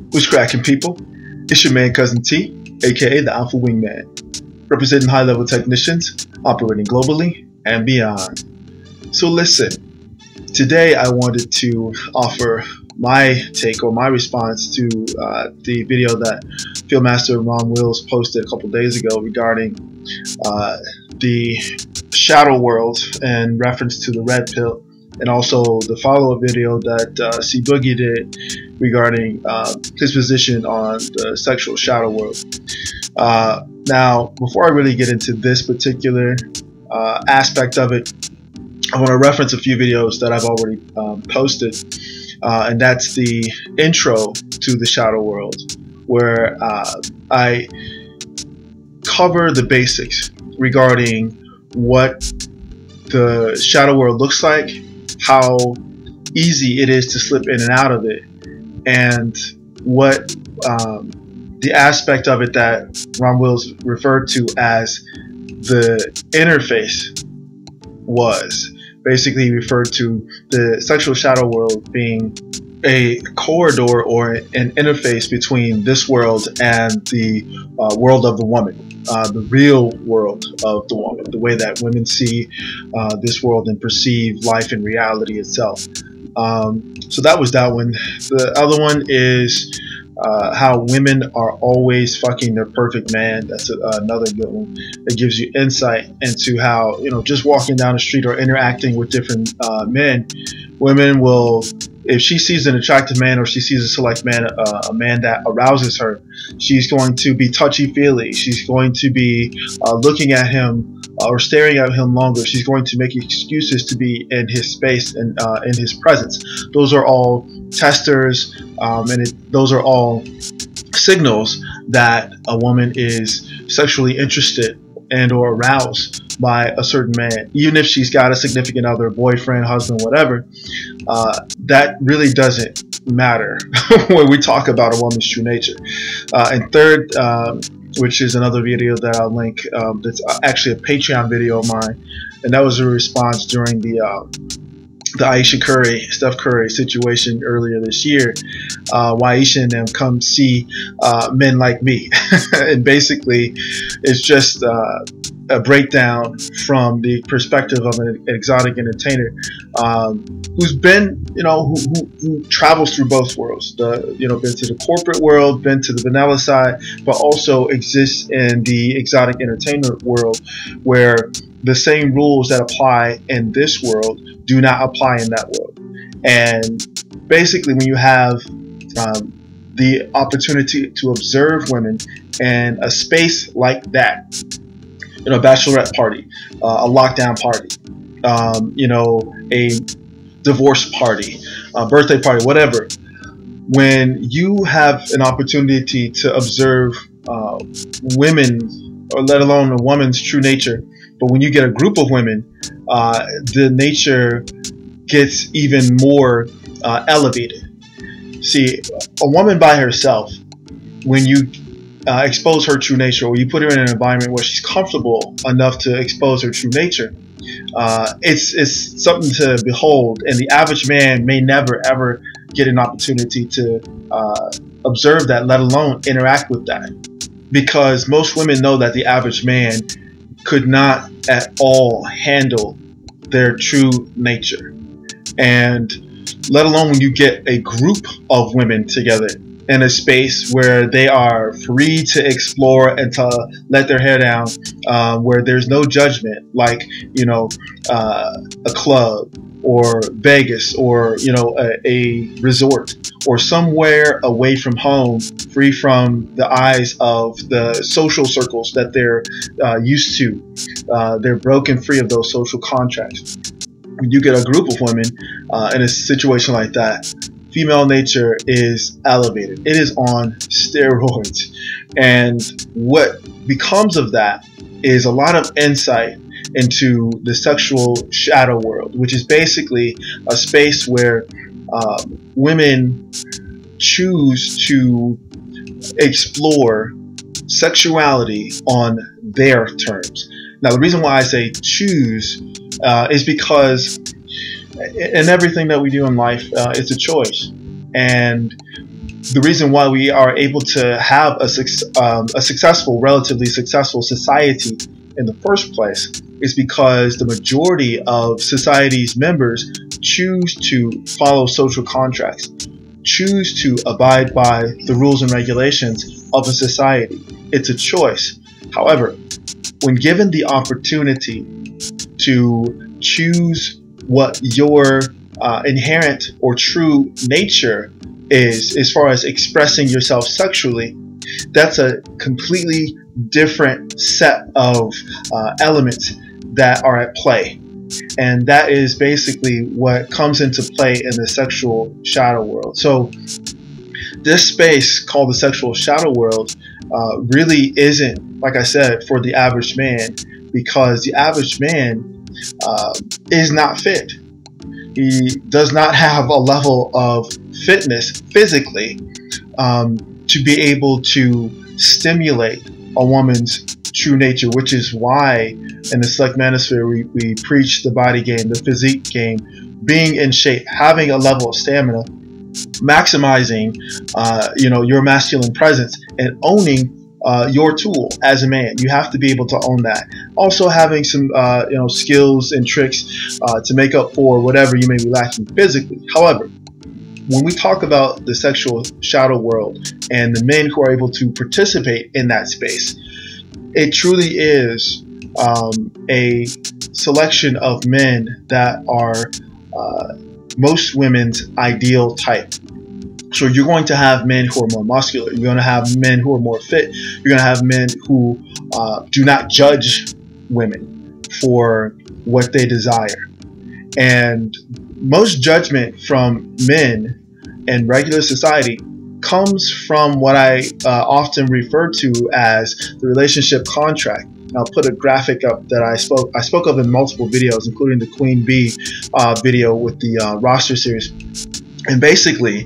What's cracking, people? It's your man Cousin T, aka the Alpha Wingman, representing high-level technicians operating globally and beyond. So listen, today I wanted to offer my take or my response to the video that Fieldmaster Ron Wills posted a couple days ago regarding the Shadow World in reference to the Red Pill, and also the follow-up video that C Boogie did regarding his position on the sexual shadow world. Now, before I really get into this particular aspect of it, I want to reference a few videos that I've already posted, and that's the intro to the shadow world, where I cover the basics regarding what the shadow world looks like, how easy it is to slip in and out of it, and what the aspect of it that Ron Wills referred to as the interface was. Basically, he referred to the sexual shadow world being a corridor or an interface between this world and the world of the woman, the real world of the woman, the way that women see this world and perceive life and reality itself. So that was that one. The other one is how women are always fucking their perfect man. That's another good one. It gives you insight into how, just walking down the street or interacting with different men, women will, if she sees an attractive man or she sees a select man, a man that arouses her, she's going to be touchy-feely. She's going to be looking at him or staring at him longer. She's going to make excuses to be in his space and in his presence. Those are all testers, and those are all signals that a woman is sexually interested and or aroused by a certain man. Even if she's got a significant other, boyfriend, husband, whatever, that really doesn't matter when we talk about a woman's true nature. And third, which is another video that I'll link, that's actually a Patreon video of mine, and that was a response during the Ayesha Curry, Steph Curry situation earlier this year. Why Ayesha and them come see men like me. And basically, it's just a breakdown from the perspective of an exotic entertainer who's been, who travels through both worlds. Been to the corporate world, been to the vanilla side, but also exists in the exotic entertainment world, where the same rules that apply in this world do not apply in that world. And basically, when you have the opportunity to observe women in a space like that, a bachelorette party, a lockdown party, a divorce party, a birthday party, whatever, when you have an opportunity to observe women, or let alone a woman's true nature, but when you get a group of women, the nature gets even more elevated. See, a woman by herself, when you expose her true nature, or you put her in an environment where she's comfortable enough to expose her true nature, it's something to behold. And the average man may never ever get an opportunity to observe that, let alone interact with that, because most women know that the average man could not at all handle their true nature. And let alone when you get a group of women together in a space where they are free to explore and to let their hair down, where there's no judgment, like, a club or Vegas or, a resort or somewhere away from home, free from the eyes of the social circles that they're used to. They're broken free of those social contracts. When you get a group of women in a situation like that, female nature is elevated. It is on steroids. And what becomes of that is a lot of insight into the sexual shadow world, which is basically a space where women choose to explore sexuality on their terms. Now, the reason why I say choose is because in everything that we do in life, it's a choice. And the reason why we are able to have a successful, relatively successful society in the first place is because the majority of society's members choose to follow social contracts, choose to abide by the rules and regulations of a society. It's a choice. However, when given the opportunity to choose what your inherent or true nature is as far as expressing yourself sexually, that's a completely different set of elements that are at play. And that is basically what comes into play in the sexual shadow world. So this space called the sexual shadow world really isn't, like I said, for the average man, because the average man is not fit. He does not have a level of fitness physically to be able to stimulate a woman's true nature, which is why in the Select Manosphere we preach the body game, the physique game, being in shape, having a level of stamina, maximizing your masculine presence, and owning your tool as a man. You have to be able to own that. Also having some skills and tricks to make up for whatever you may be lacking physically. However, when we talk about the sexual shadow world and the men who are able to participate in that space, it truly is a selection of men that are most women's ideal type. So you're going to have men who are more muscular. You're going to have men who are more fit. You're going to have men who do not judge women for what they desire. And most judgment from men in regular society comes from what I often refer to as the relationship contract. And I'll put a graphic up that I spoke of in multiple videos, including the Queen Bee video with the roster series. And basically,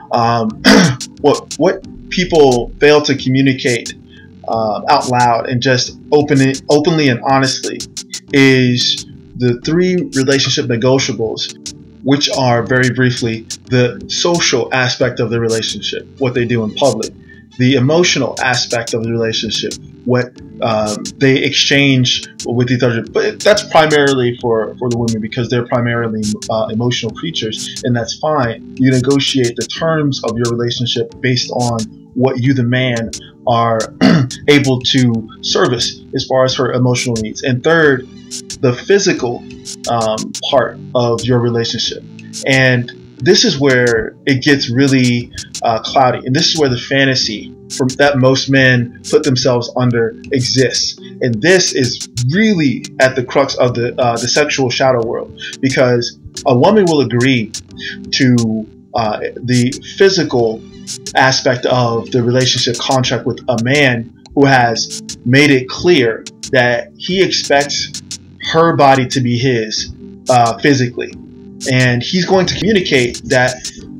what people fail to communicate out loud and just openly and honestly is the 3 relationship negotiables, which are, very briefly, the social aspect of the relationship, what they do in public, the emotional aspect of the relationship, what they exchange with each other. But that's primarily for the women, because they're primarily emotional creatures, and that's fine. You negotiate the terms of your relationship based on what you, the man, are able to service as far as her emotional needs. And third, the physical part of your relationship. And this is where it gets really cloudy, and this is where the fantasy that most men put themselves under exists. And this is really at the crux of the sexual shadow world, because a woman will agree to the physical aspect of the relationship contract with a man who has made it clear that he expects her body to be his physically. And he's going to communicate that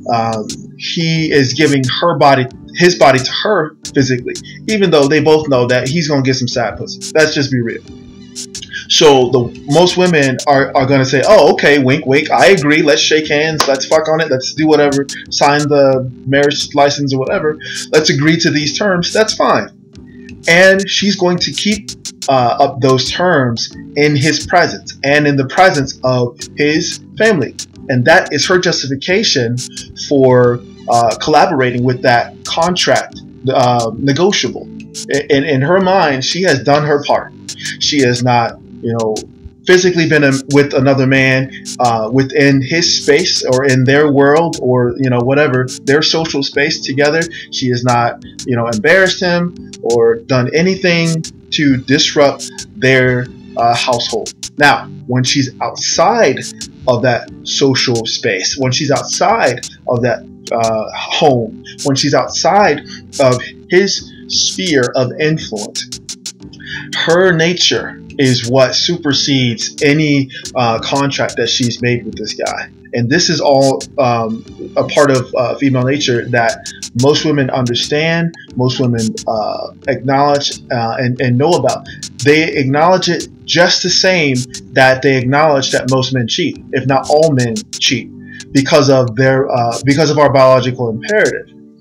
he is giving his body to her physically, even though they both know that he's going to get some sad pussy. Let's just be real. So most women are going to say, oh, okay, wink, wink, I agree, let's shake hands, let's fuck on it, let's do whatever, sign the marriage license or whatever, let's agree to these terms, that's fine. And she's going to keep up those terms in his presence and in the presence of his family. And that is her justification for collaborating with that contract negotiable. In her mind, she has done her part. She has not, physically been with another man within his space or in their world or whatever, their social space together. She has not embarrassed him or done anything to disrupt their household. Now, when she's outside of that social space, when she's outside of that home, when she's outside of his sphere of influence, her nature is what supersedes any contract that she's made with this guy. And this is all a part of female nature that most women understand, most women acknowledge and know about. They acknowledge it just the same that they acknowledge that most men cheat, if not all men cheat, because of our biological imperative.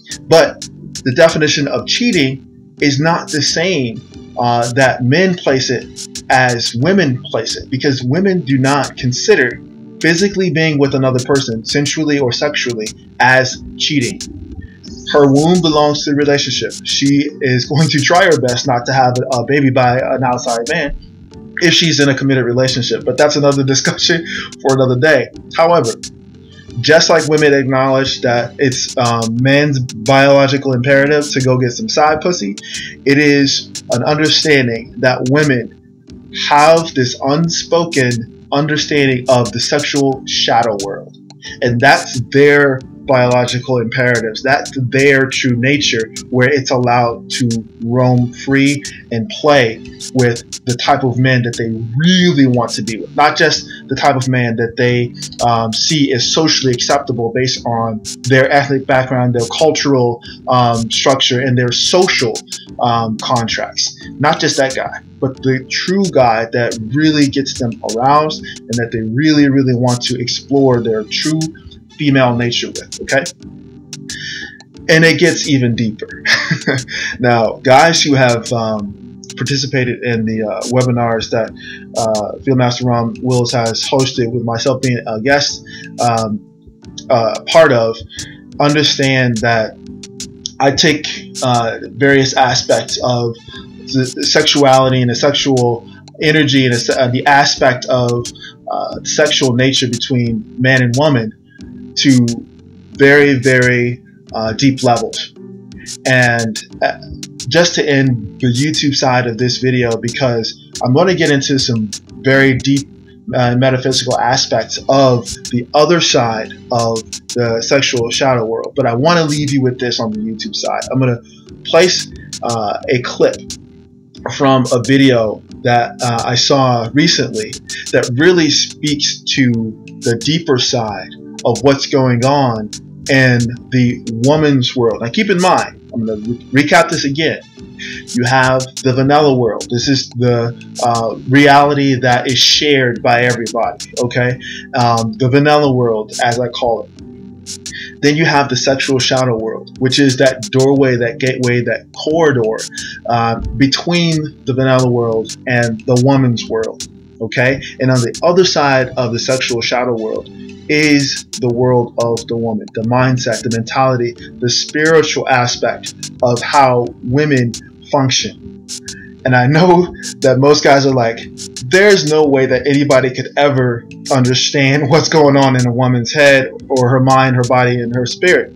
But the definition of cheating is not the same that men place it as women place it, because women do not consider physically being with another person, sensually or sexually, as cheating. Her womb belongs to the relationship. She is going to try her best not to have a baby by an outside man if she's in a committed relationship, but that's another discussion for another day. However, just like women acknowledge that it's men's biological imperative to go get some side pussy, it is an understanding that women have this unspoken understanding of the sexual shadow world. And that's their biological imperatives. That's their true nature, where it's allowed to roam free and play with the type of men that they really want to be with, not just the type of man that they see as socially acceptable based on their ethnic background, their cultural structure, and their social contracts. Not just that guy, but the true guy that really gets them aroused and that they really, really want to explore their true female nature with, okay? And it gets even deeper. Now, guys who have participated in the webinars that Field Master Ron Wills has hosted, with myself being a guest part of, understand that I take various aspects of the sexuality and the sexual energy and the aspect of sexual nature between man and woman to very, very deep levels. And just to end the YouTube side of this video, because I'm going to get into some very deep metaphysical aspects of the other side of the sexual shadow world, but I want to leave you with this on the YouTube side. I'm going to place a clip from a video that I saw recently that really speaks to the deeper side of what's going on in the woman's world. Now keep in mind, I'm going to recap this again. You have the vanilla world. This is the reality that is shared by everybody, okay? The vanilla world, as I call it. Then you have the sexual shadow world, which is that doorway, that gateway, that corridor between the vanilla world and the woman's world, okay? And on the other side of the sexual shadow world is the world of the woman, the mindset, the mentality, the spiritual aspect of how women function. And I know that most guys are like, there's no way that anybody could ever understand what's going on in a woman's head or her mind, her body, and her spirit.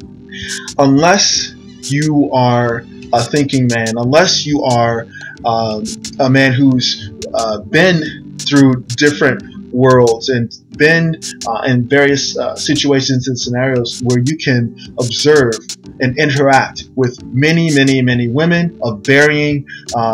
Unless you are a thinking man, unless you are a man who's been through different worlds and been in various situations and scenarios where you can observe and interact with many, many, many women of varying,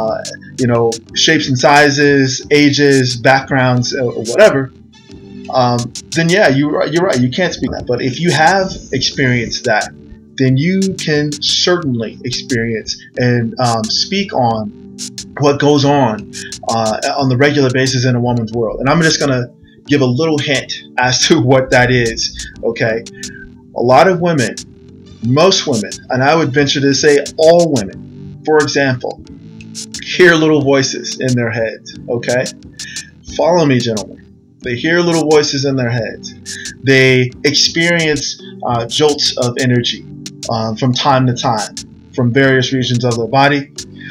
shapes and sizes, ages, backgrounds, or whatever, then yeah, you're right. You can't speak that. But if you have experienced that, then you can certainly experience and speak on what goes on the regular basis in a woman's world. And I'm just going to give a little hint as to what that is, okay? A lot of women, most women, and I would venture to say all women, for example, hear little voices in their heads, okay? Follow me, gentlemen. They hear little voices in their heads. They experience jolts of energy from time to time from various regions of their body.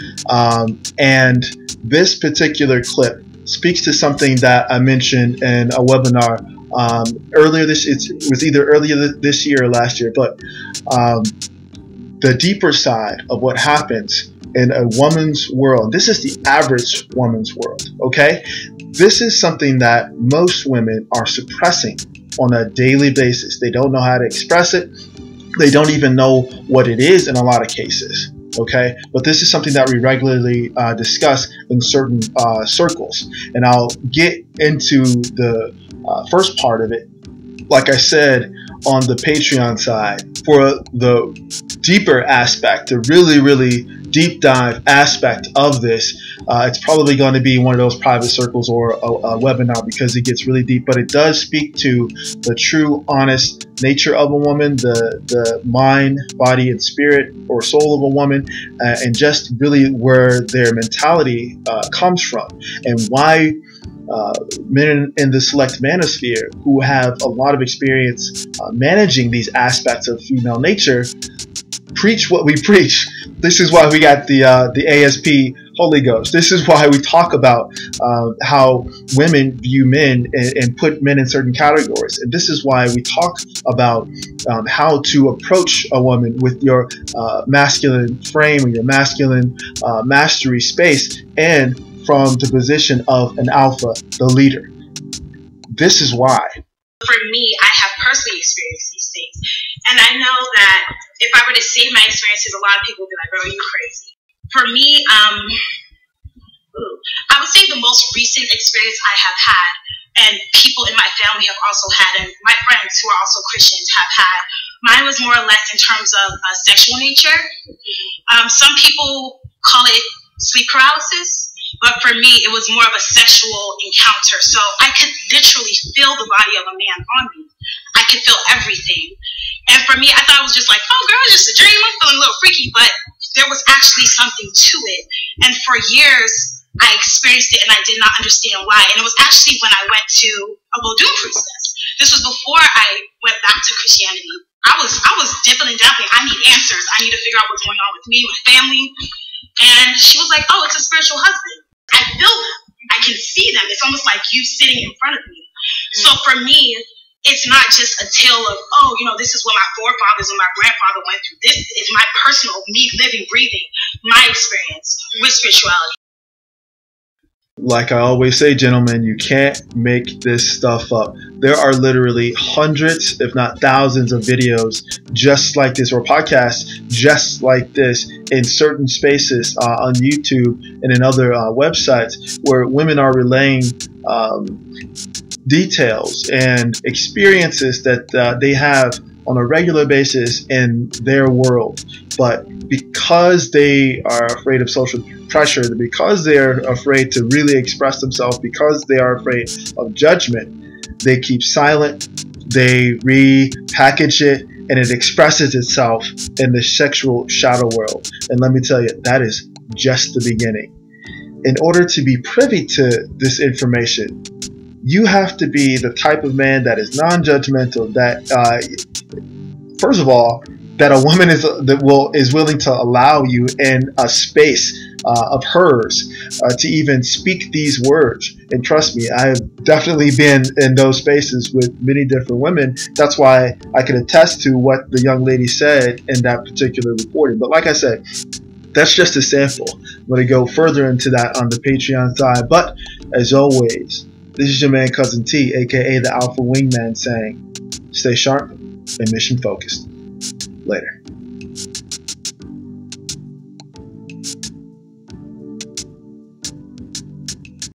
And this particular clip speaks to something that I mentioned in a webinar earlier it was either earlier this year or last year, but the deeper side of what happens in a woman's world. This is the average woman's world, okay? This is something that most women are suppressing on a daily basis. They don't know how to express it. They don't even know what it is in a lot of cases. Okay, but this is something that we regularly discuss in certain circles, and I'll get into the first part of it. Like I said, on the Patreon side for the deeper aspect, the really deep dive aspect of this. It's probably going to be one of those private circles or a webinar, because it gets really deep, but it does speak to the true honest nature of a woman, the mind, body, and spirit or soul of a woman, and just really where their mentality comes from, and why men in the select manosphere who have a lot of experience managing these aspects of female nature preach what we preach. This is why we got the ASP Holy Ghost. This is why we talk about how women view men and put men in certain categories. And this is why we talk about how to approach a woman with your masculine frame or your masculine mastery space, and from the position of an alpha, the leader. This is why. For me, I have personally experienced these things. And I know that if I were to say my experiences, a lot of people would be like, girl, you crazy. For me, I would say the most recent experience I have had, and people in my family have also had, and my friends who are also Christians have had, mine was more or less in terms of sexual nature. Some people call it sleep paralysis, but for me, it was more of a sexual encounter. So I could literally feel the body of a man on me. I could feel everything. And for me, I thought it was just like, oh, girl, it's just a dream. I'm feeling a little freaky. But there was actually something to it. And for years, I experienced it and I did not understand why. And it was actually when I went to a Vodou priestess. This was before I went back to Christianity. I was dipping and dabbling. I need answers. I need to figure out what's going on with me, my family. And she was like, oh, it's a spiritual husband. I feel them. I can see them. It's almost like you sitting in front of me. So for me, it's not just a tale of, oh, you know, this is what my forefathers and my grandfather went through. This is my personal, me living, breathing, my experience with spirituality. Like I always say, gentlemen, you can't make this stuff up. There are literally hundreds, if not thousands, of videos just like this, or podcasts just like this, in certain spaces on YouTube and in other websites, where women are relaying details and experiences that they have on a regular basis in their world. But because they are afraid of social pressure, because they're afraid to really express themselves, because they are afraid of judgment, they keep silent, they repackage it, and it expresses itself in the sexual shadow world. And let me tell you, that is just the beginning. In order to be privy to this information, you have to be the type of man that is non-judgmental, that first of all, that a woman is willing to allow you in a space of hers to even speak these words. And trust me, I have definitely been in those spaces with many different women. That's why I can attest to what the young lady said in that particular reporting. But like I said, that's just a sample. I'm going to go further into that on the Patreon side. But as always, this is your man Cousin T, aka the Alpha Wingman, saying stay sharp and mission focused. Later.